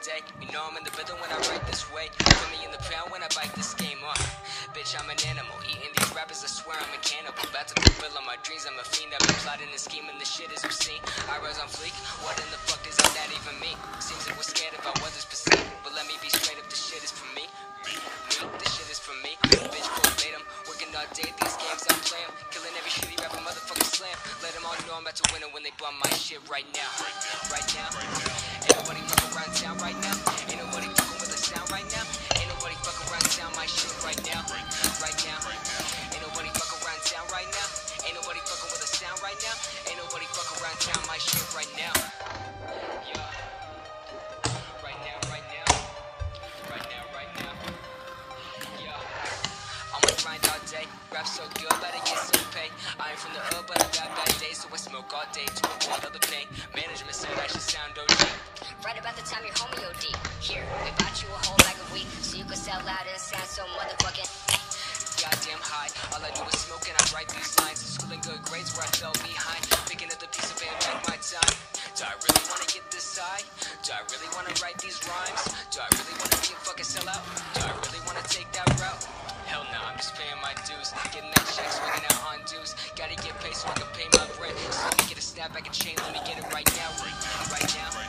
day. You know I'm in the rhythm when I write this way. Put me in the pound when I bite this game on. Bitch, I'm an animal. Eating these rappers, I swear I'm a cannibal. About to fulfill all my dreams, I'm a fiend. I've been plotting and scheming, this shit is obscene. I rise on fleek, what in the fuck does all that even mean? Seems like we're scared about what others perceive. But let me be straight up, this shit is for me. This shit is for me. Bitch, verbatim, working all day, these games I play 'em. Killing every shitty rapper, motherfucking slam. Let them all know I'm about to win it when they bum my shit right now. Right now. Ain't nobody fucking around town right now. Ain't nobody fucking with the sound right now. Ain't nobody fucking around town my shit right now. Right now. Ain't nobody fucking around town right now. Ain't nobody fucking with the sound right now. Ain't nobody fucking around town my shit right now. Yeah. Right now, right now. Right now, right now. Yeah. I'm gonna grind all day. Rap so good, better get some pay. I ain't from the hood, but I got bad days, so I smoke all day to avoid all the pain. Management said I should sound OG. Right about the time your homie OD. Here, we bought you a whole bag of weed, so you could sell loud and sound so motherfucking goddamn high. All I do is smoke and I write these lines. Schooling good grades where I fell behind. Picking up the piece of paper back my time. Do I really wanna get this high? Do I really wanna write these rhymes? Do I really wanna be a fucking sellout? Do I really wanna take that route? Hell no, I'm just paying my dues. Getting that check, swinging out on dues. Gotta get paid so I can pay my rent. So let me get a snapback and chain, let me get it right now. Right now.